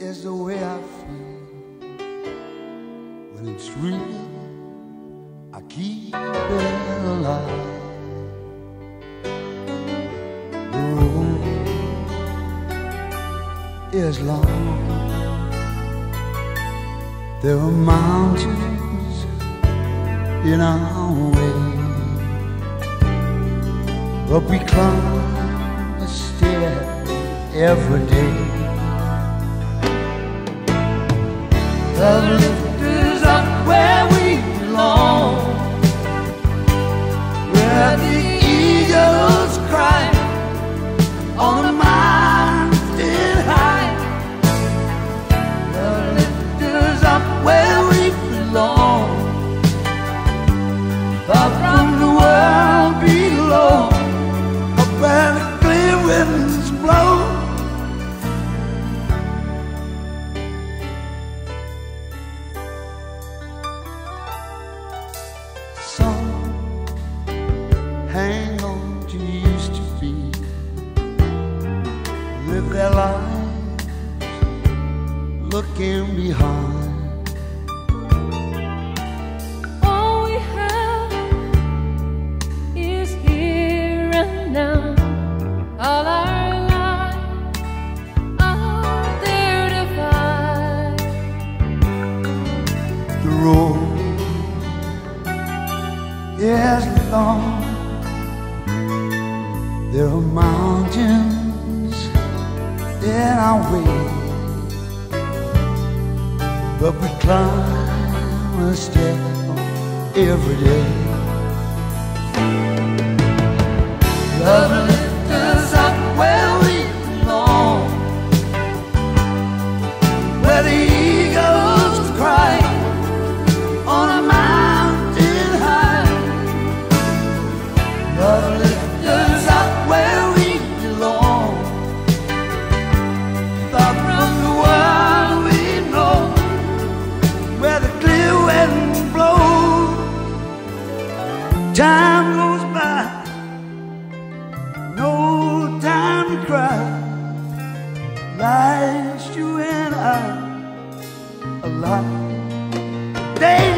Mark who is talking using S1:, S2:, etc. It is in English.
S1: is the way I feel. When it's real, I keep it alive. The road is long. There are mountains in our way, but we climb a stair every day. Love lifts us up where we belong, where the eagles cry on a mountain high. Love lifts us up where we belong, far from the world below, up where the clear winds blow. Some hang on to used to be, live their lives looking behind.
S2: All we have is here and now. All our lives are there to find.
S1: The road is long. There are mountains in our way, but we climb a step every day. Love lifts us up where we belong, where the eagles cry on a mountain high. Love lifts us up where we belong, far from the world we know, where the clear winds blow. Time goes by, no time to cry. Life's you and I alive. Day